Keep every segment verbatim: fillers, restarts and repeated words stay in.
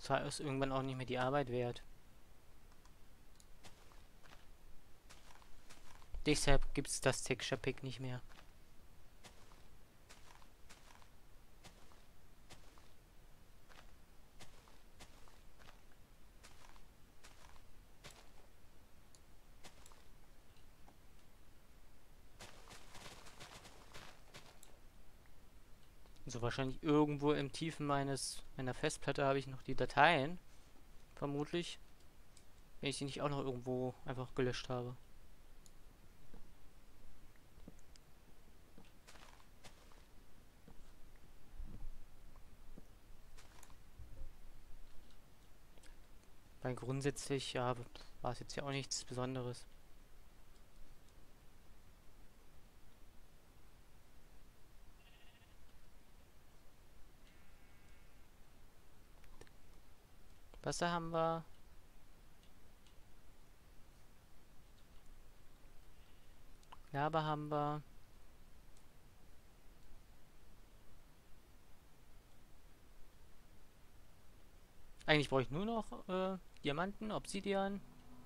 Das war ist irgendwann auch nicht mehr die Arbeit wert. Deshalb gibt es das Texture Pack nicht mehr. Also wahrscheinlich irgendwo im Tiefen meines meiner Festplatte habe ich noch die Dateien. Vermutlich. Wenn ich die nicht auch noch irgendwo einfach gelöscht habe. Weil grundsätzlich, ja, war es jetzt ja auch nichts Besonderes. Wasser haben wir. Lava haben wir. Eigentlich brauche ich nur noch äh, Diamanten, Obsidian.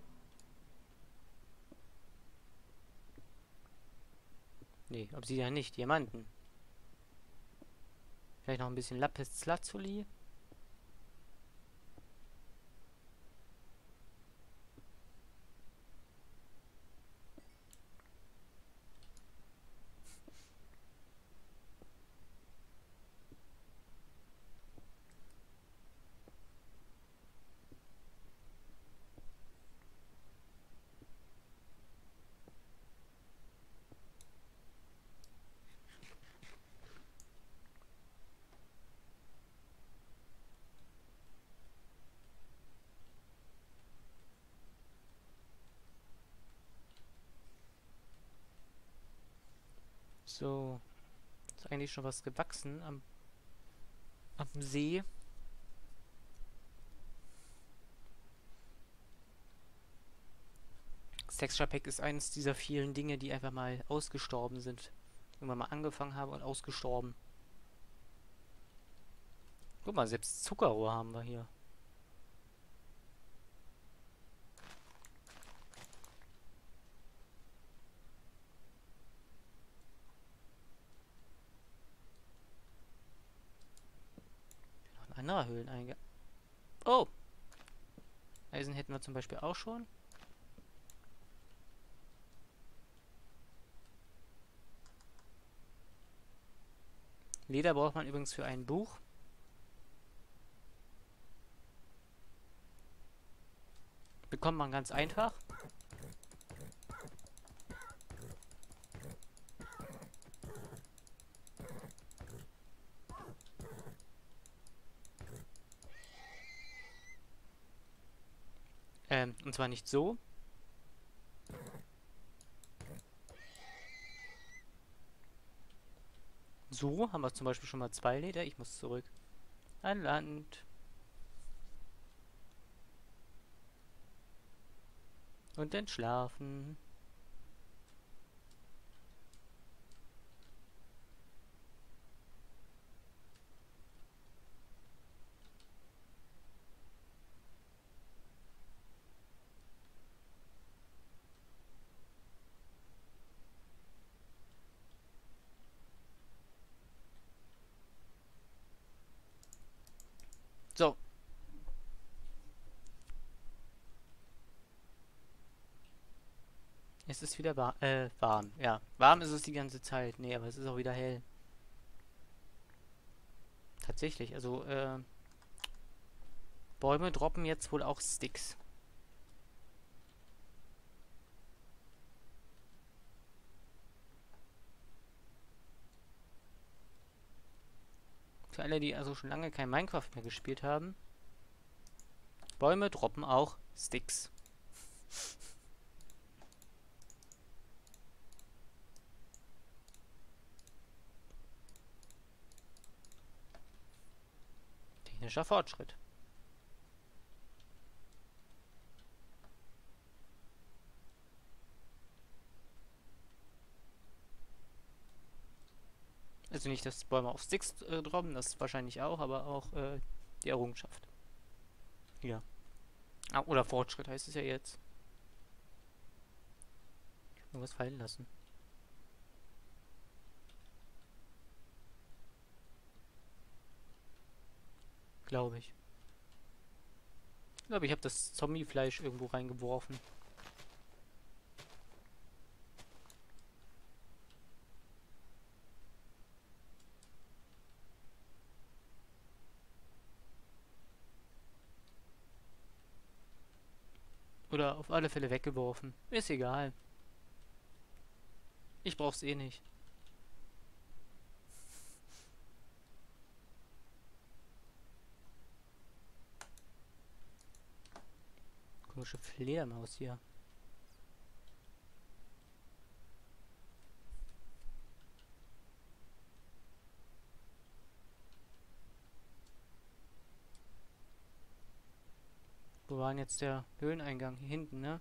Nee, Obsidian nicht, Diamanten. Vielleicht noch ein bisschen Lapis Lazuli. So, ist eigentlich schon was gewachsen am, am See. Das Texture Pack ist eines dieser vielen Dinge, die einfach mal ausgestorben sind. Irgendwann mal angefangen haben und ausgestorben. Guck mal, selbst Zuckerrohr haben wir hier. Noch ein anderer Höhleneingang. Oh! Eisen hätten wir zum Beispiel auch schon. Leder braucht man übrigens für ein Buch. Bekommt man ganz einfach. Ähm, und zwar nicht so. So haben wir zum Beispiel schon mal zwei Leder. Ich muss zurück an Land. Und dann schlafen. So. Es ist wieder war äh, warm. Ja, warm ist es die ganze Zeit. Nee, aber es ist auch wieder hell. Tatsächlich, also äh, Bäume droppen jetzt wohl auch Sticks. Für alle, die also schon lange kein Minecraft mehr gespielt haben. Bäume droppen auch Sticks. Technischer Fortschritt. Also nicht, dass Bäume auf Sticks äh, droppen, das wahrscheinlich auch, aber auch äh, die Errungenschaft. Ja. Ah, oder Fortschritt heißt es ja jetzt. Ich hab irgendwas fallen lassen. Glaube ich. Ich glaube, ich habe das Zombie-Fleisch irgendwo reingeworfen. Oder auf alle Fälle weggeworfen. Ist egal. Ich brauch's eh nicht. Komische Fledermaus hier. Wo war denn jetzt der Höhleneingang? Hier hinten, ne?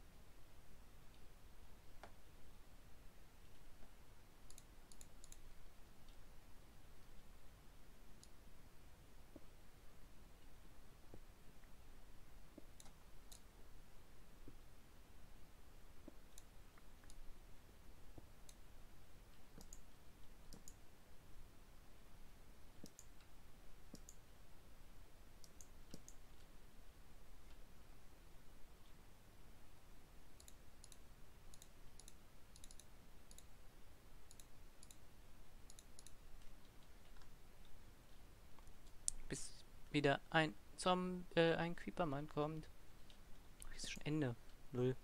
Bis wieder ein Zom äh, ein Creepermann kommt. Ach, ist schon Ende. Null.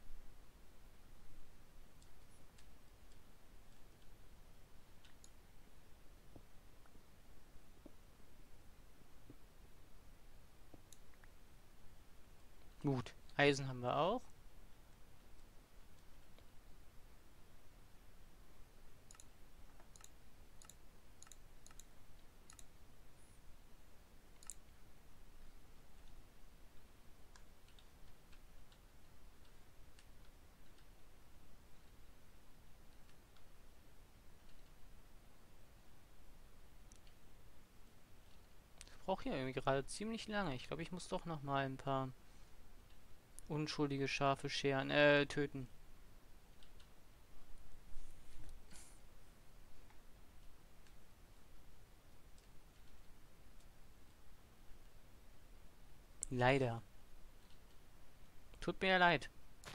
Gut. Eisen haben wir auch. Ich brauche hier irgendwie gerade ziemlich lange. Ich glaube, ich muss doch noch mal ein paar unschuldige Schafe scheren, äh, töten. Leider. Tut mir ja leid.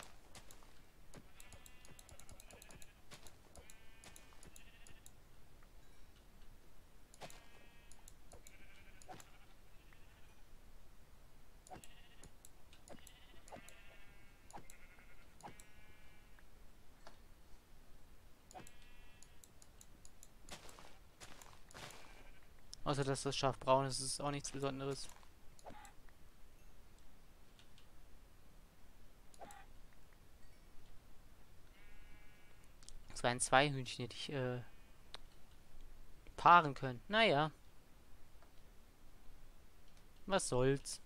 Außer dass das Schaf braun ist, ist es auch nichts Besonderes. Es waren zwei Hühnchen, die ich äh, paaren können. Naja, was soll's.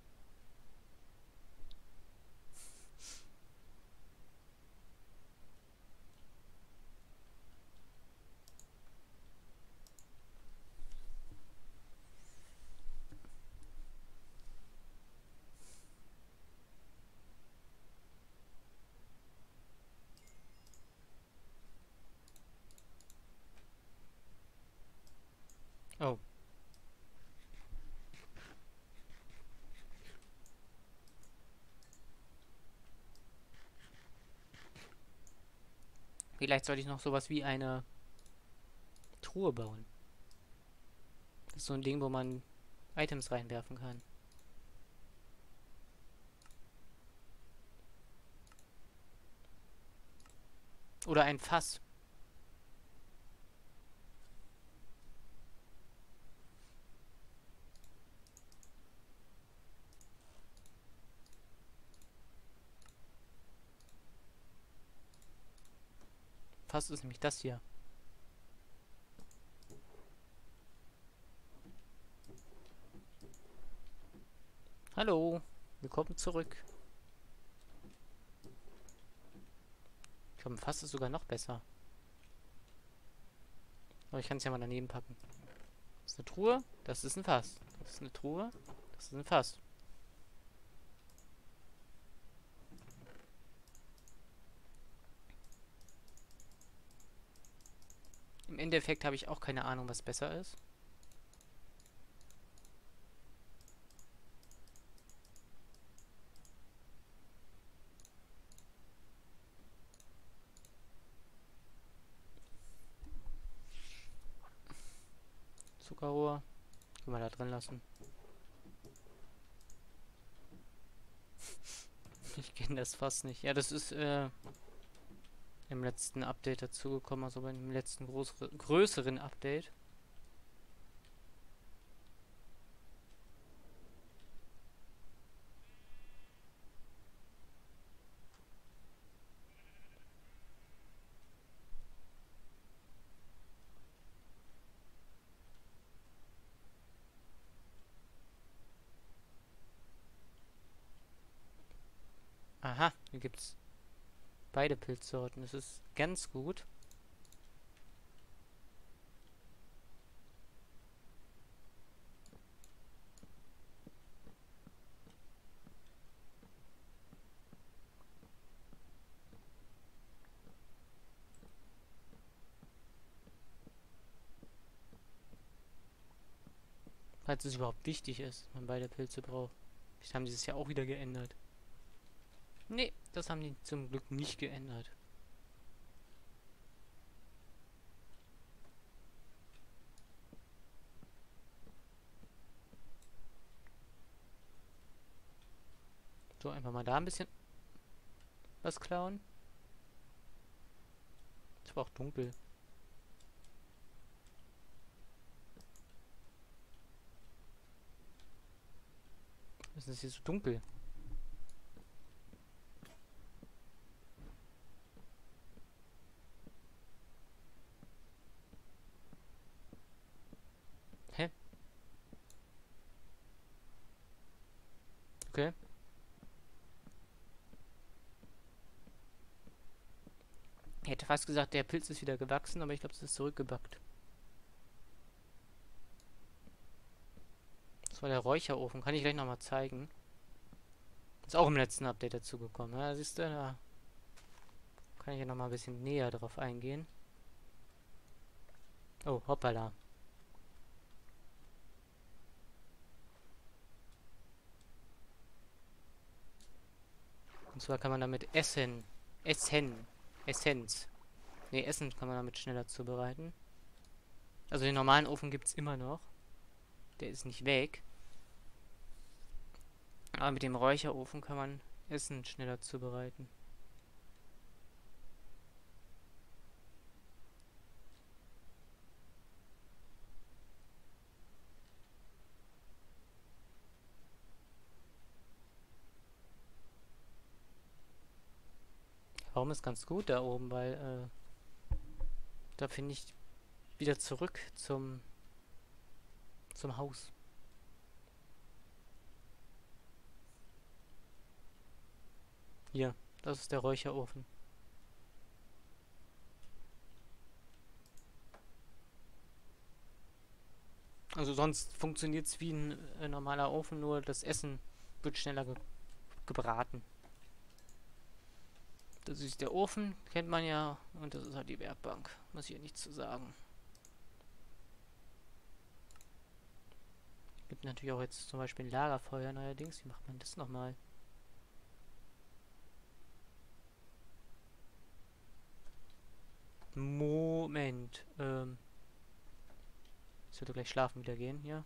Oh. Vielleicht sollte ich noch sowas wie eine Truhe bauen. Das ist so ein Ding, wo man Items reinwerfen kann. Oder ein Fass. Fass ist nämlich das hier. Hallo, willkommen zurück. Ich glaube, ein Fass ist sogar noch besser. Aber ich kann es ja mal daneben packen. Das ist eine Truhe, das ist ein Fass. Das ist eine Truhe, das ist ein Fass. Endeffekt habe ich auch keine Ahnung, was besser ist. Zuckerrohr. Können wir da drin lassen. Ich kenne das fast nicht. Ja, das ist äh, im letzten Update dazugekommen, also beim letzten größere, größeren Update. Aha, hier gibt's beide Pilzsorten. Das ist ganz gut. Falls es überhaupt wichtig ist, wenn man beide Pilze braucht. Vielleicht haben die es ja auch wieder geändert. Nee, das haben die zum Glück nicht geändert. So, einfach mal da ein bisschen was klauen. Es war auch dunkel. Was ist das hier so dunkel? Hä? Okay. Ich hätte fast gesagt, der Pilz ist wieder gewachsen, aber ich glaube, es ist zurückgebackt. Das war der Räucherofen. Kann ich gleich nochmal zeigen. Ist auch im letzten Update dazugekommen. Ja, siehst du, da kann ich ja nochmal ein bisschen näher drauf eingehen. Oh, hoppala. Und zwar kann man damit Essen, Essen, Essenz. Ne, Essen kann man damit schneller zubereiten. Also den normalen Ofen gibt es immer noch. Der ist nicht weg. Aber mit dem Räucherofen kann man Essen schneller zubereiten. Raum ist ganz gut da oben, weil äh, da finde ich wieder zurück zum zum Haus. Hier, das ist der Räucherofen. Also sonst funktioniert es wie ein äh, normaler Ofen, nur das Essen wird schneller ge gebraten. Das ist der Ofen, kennt man ja, und das ist halt die Werkbank. Muss hier nichts zu sagen. Gibt natürlich auch jetzt zum Beispiel ein Lagerfeuer neuerdings. Wie macht man das nochmal? Moment. Ähm. Ich würde gleich schlafen wieder gehen, ja.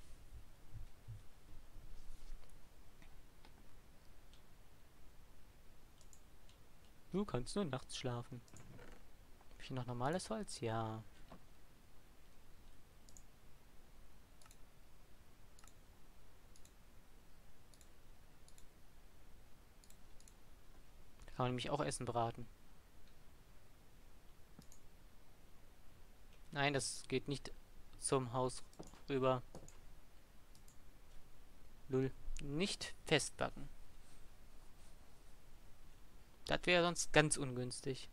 Du kannst nur nachts schlafen. Hab ich noch normales Holz? Ja. Da kann man nämlich auch Essen braten. Nein, das geht nicht zum Haus rüber. Null. Nicht festbacken. Das wäre sonst ganz ungünstig.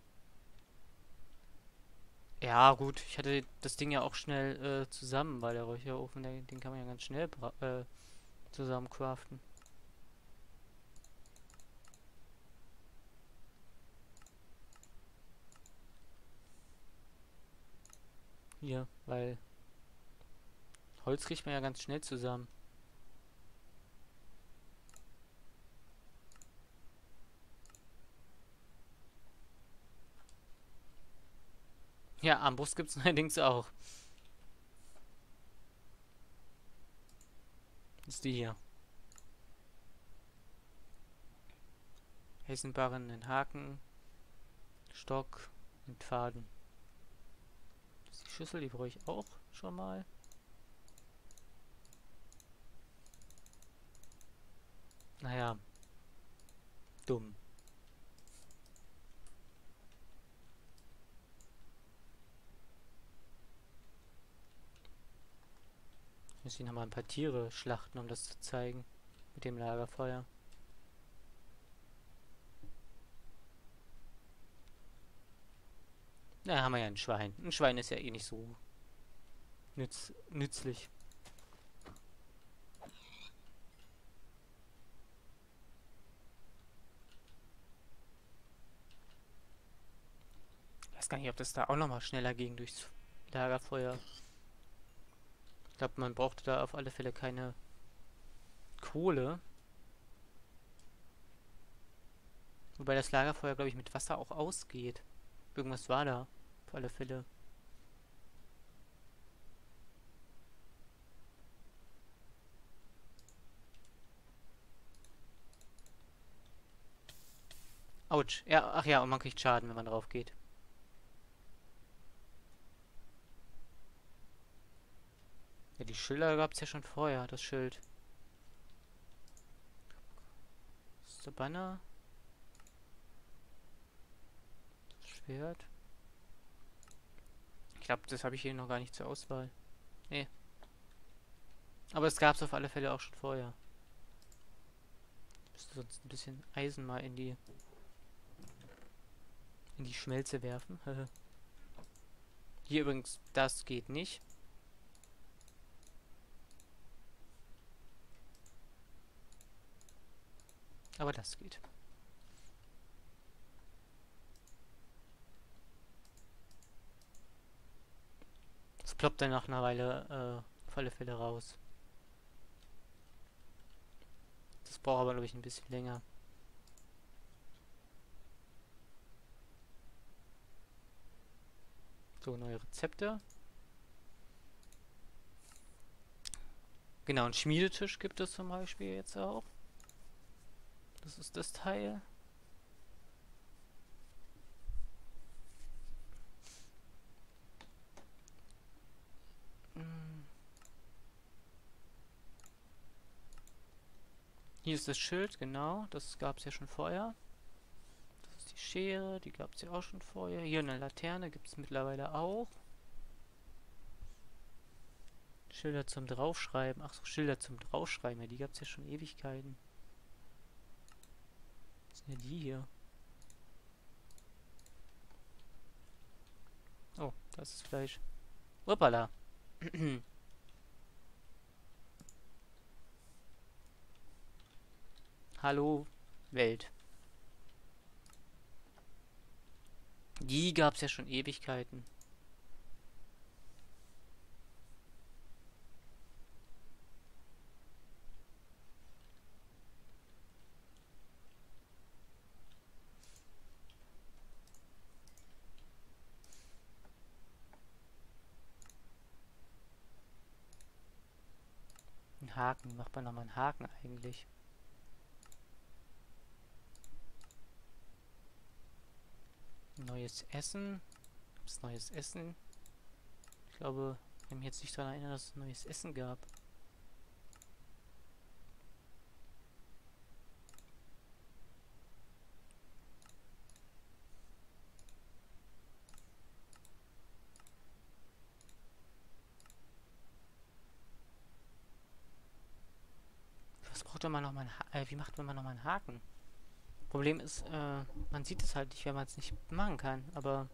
Ja, gut, ich hatte das Ding ja auch schnell äh, zusammen, weil der Räucherofen, der, den kann man ja ganz schnell äh, zusammen craften. Hier, weil Holz kriegt man ja ganz schnell zusammen. Ja, Armbrust gibt es allerdings auch. Das ist die hier. Eisenbarren, einen Haken, Stock und Faden. Das ist die Schüssel, die brauche ich auch schon mal. Naja, dumm. Ich muss hier nochmal ein paar Tiere schlachten, um das zu zeigen. Mit dem Lagerfeuer. Na, haben wir ja ein Schwein. Ein Schwein ist ja eh nicht so nütz nützlich. Ich weiß gar nicht, ob das da auch nochmal schneller ging durchs Lagerfeuer. Ich glaube, man brauchte da auf alle Fälle keine Kohle. Wobei das Lagerfeuer, glaube ich, mit Wasser auch ausgeht. Irgendwas war da. Auf alle Fälle. Autsch. Ja, ach ja, und man kriegt Schaden, wenn man drauf geht. Ja, die Schilder gab es ja schon vorher, das Schild. Das ist der Banner. Das Schwert. Ich glaube, das habe ich hier noch gar nicht zur Auswahl. Nee. Aber es gab es auf alle Fälle auch schon vorher. Ich müsste sonst ein bisschen Eisen mal in die in die Schmelze werfen. Hier übrigens, das geht nicht. Aber das geht. Das ploppt dann nach einer Weile äh, auf alle Fälle raus. Das braucht aber, glaube ich, ein bisschen länger. So, neue Rezepte. Genau, einen Schmiedetisch gibt es zum Beispiel jetzt auch. Das ist das Teil. Hier ist das Schild, genau. Das gab es ja schon vorher. Das ist die Schere, die gab es ja auch schon vorher. Hier eine Laterne gibt es mittlerweile auch. Schilder zum Draufschreiben. Ach so, Schilder zum Draufschreiben. Ja, die gab es ja schon Ewigkeiten. Was sind denn die hier? Oh, das ist Fleisch. Uppala. Hallo, Welt. Die gab es ja schon Ewigkeiten. Ein Haken. Wie macht man nochmal einen Haken eigentlich? Neues Essen. Gibt's neues Essen? Ich glaube, ich kann mich jetzt nicht daran erinnern, dass es neues Essen gab. Was braucht man nochmal einen Ha- äh, wie macht man nochmal einen Haken? Problem ist, äh, man sieht es halt nicht, wenn man es nicht machen kann, aber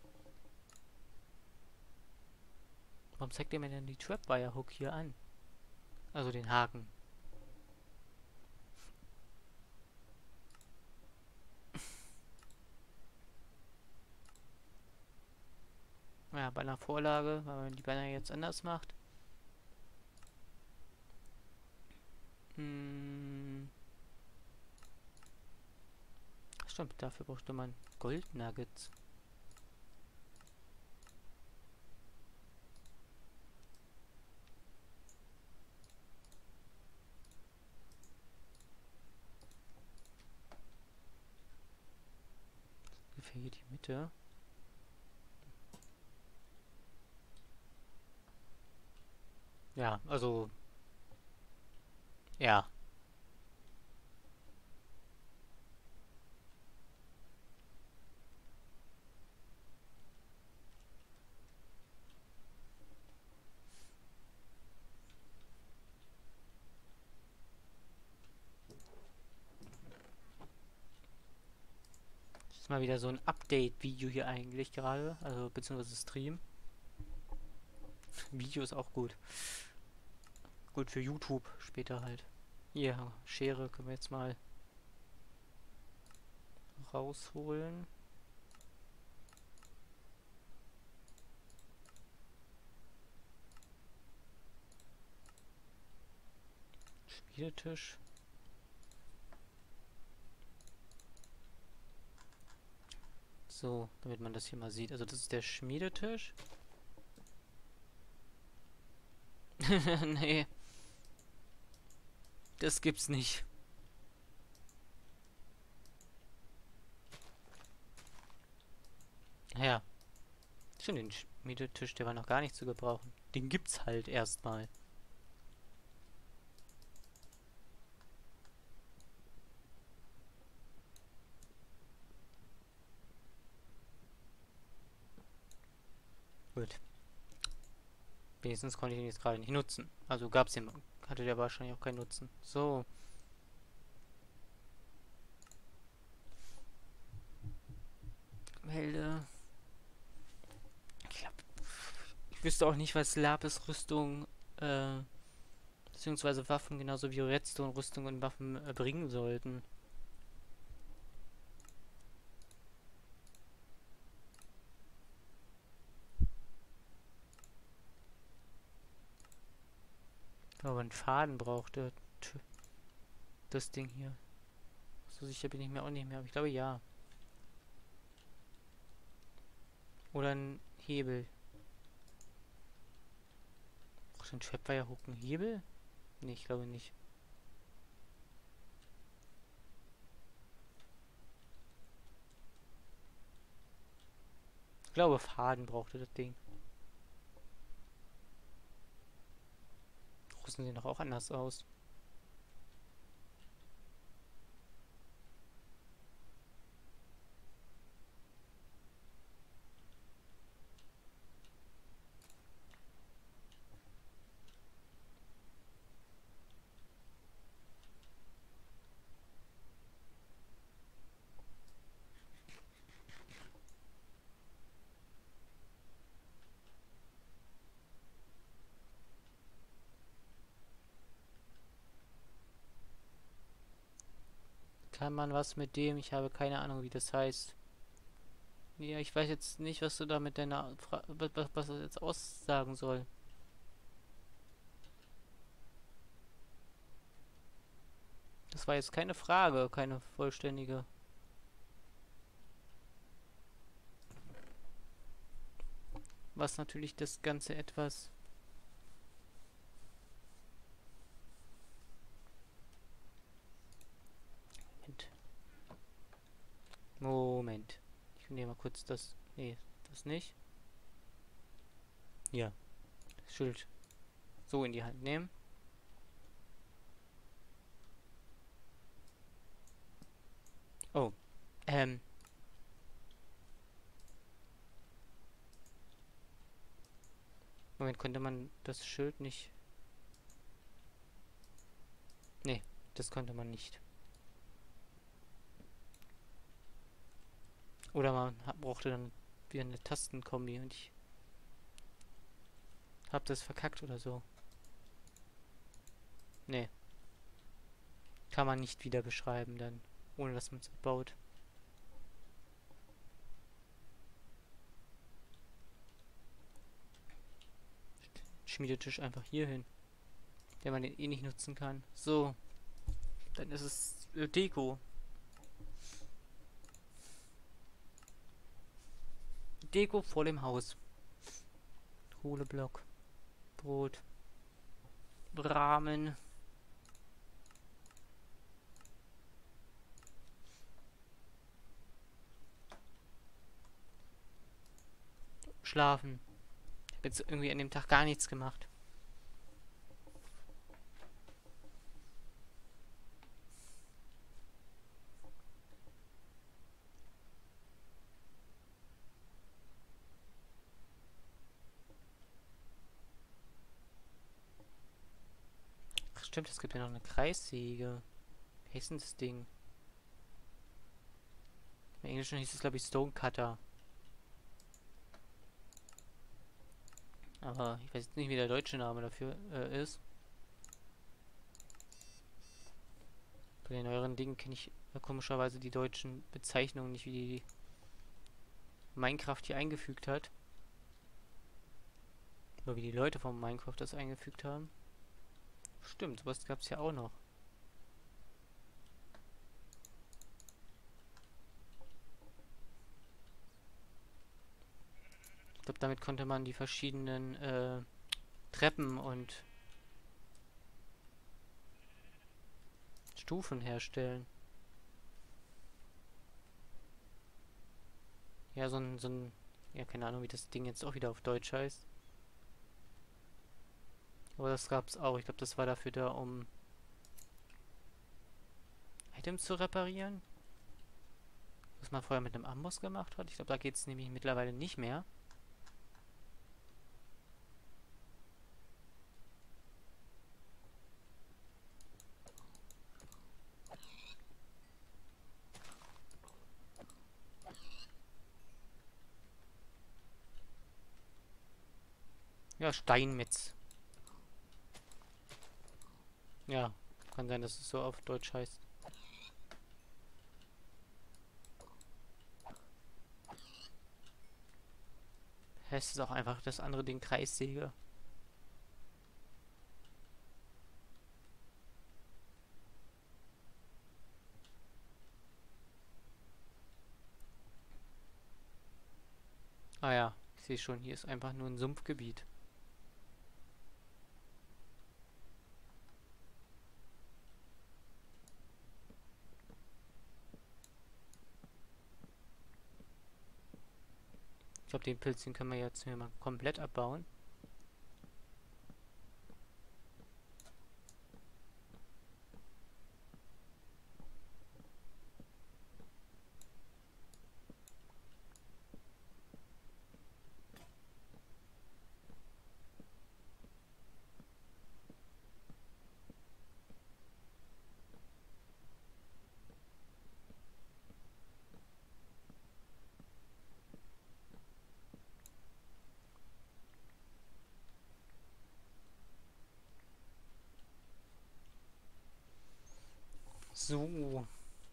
warum zeigt ihr mir denn die Trapwire Hook hier an? Also den Haken. Ja, bei einer Vorlage, weil man die Banner jetzt anders macht. Hm. Stimmt, dafür brauchte man Goldnuggets. Ungefähr hier die Mitte. Ja, also, ja. Das ist mal wieder so ein Update-Video hier eigentlich gerade, also beziehungsweise Stream. Video ist auch gut. Gut für YouTube später halt. Hier, Schere können wir jetzt mal rausholen. Spieltisch. So, damit man das hier mal sieht. Also das ist der Schmiedetisch. Nee. Das gibt's nicht. Ja. Stimmt, den Schmiedetisch, der war noch gar nicht zu gebrauchen. Den gibt's halt erstmal. Gut. Wenigstens konnte ich ihn jetzt gerade nicht nutzen. Also gab's den, hatte der wahrscheinlich auch keinen Nutzen. So. Melde. Ich glaub, ich wüsste auch nicht, was Lapis-Rüstung, äh, beziehungsweise Waffen, genauso wie Redstone-Rüstung und Waffen äh, bringen sollten. Aber einen Faden brauchte das Ding hier. So sicher bin ich mir auch nicht mehr, aber ich glaube ja. Oder ein Hebel. Braucht ein Trapwire Hook einen Hebel? Nee, ich glaube nicht. Ich glaube, Faden brauchte das Ding. Rüsten sehen doch auch anders aus. Kann man was mit dem? Ich habe keine Ahnung, wie das heißt. Ja, ich weiß jetzt nicht, was du da mit deiner Fra was, was das jetzt aussagen soll. Das war jetzt keine Frage, keine vollständige. Was natürlich das Ganze etwas... Moment. Moment. Ich nehme mal kurz das... Nee, das nicht. Hier. Das Schild so in die Hand nehmen. Oh. Ähm. Moment, konnte man das Schild nicht... Nee, das konnte man nicht. Oder man brauchte dann wieder eine Tastenkombi und ich hab das verkackt oder so. Nee. Kann man nicht wieder beschreiben dann, ohne dass man es baut. Schmiedetisch einfach hier hin, der man den eh nicht nutzen kann. So, dann ist es äh, Deko. Deko vor dem Haus. Kohleblock, Brot, Rahmen. Schlafen. Ich habe jetzt irgendwie an dem Tag gar nichts gemacht. Ach stimmt, es gibt ja noch eine Kreissäge. Wie heißt denn das Ding? Im Englischen hieß es, glaube ich, Stonecutter. Aber ich weiß jetzt nicht, wie der deutsche Name dafür äh, ist. Bei den neueren Dingen kenne ich äh, komischerweise die deutschen Bezeichnungen nicht, wie die Minecraft hier eingefügt hat. Oder wie die Leute von Minecraft das eingefügt haben. Stimmt, sowas gab es ja auch noch. Ich glaube, damit konnte man die verschiedenen äh, Treppen und Stufen herstellen. Ja, so ein, so ein, ja, keine Ahnung, wie das Ding jetzt auch wieder auf Deutsch heißt. Aber das gab es auch. Ich glaube, das war dafür da, um Items zu reparieren. Was man vorher mit einem Amboss gemacht hat. Ich glaube, da geht es nämlich mittlerweile nicht mehr. Ja, Steinmetz. Ja, kann sein, dass es so auf Deutsch heißt. Es ist auch einfach das andere Ding Kreissäge. Ah ja, ich sehe schon, hier ist einfach nur ein Sumpfgebiet. Ich glaube, den Pilz, den können wir jetzt hier mal komplett abbauen. So.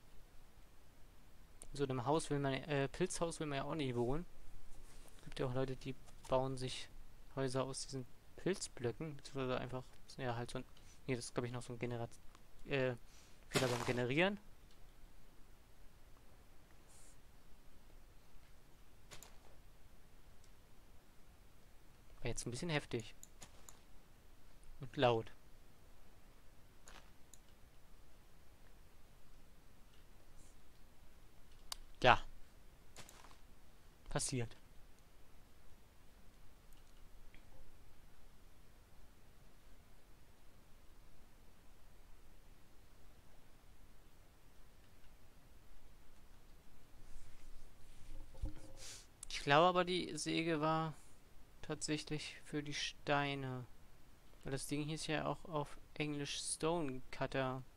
So einem Haus will man, äh, Pilzhaus will man ja auch nicht wohnen. Es gibt ja auch Leute, die bauen sich Häuser aus diesen Pilzblöcken, beziehungsweise einfach, ja, halt so ein, nee, das ist glaube ich noch so ein Generat, äh, Fehler beim Generieren. War jetzt ein bisschen heftig. Und laut. Ja. Passiert. Ich glaube aber, die Säge war tatsächlich für die Steine. Weil das Ding hieß ja auch auf Englisch Stone Cutter.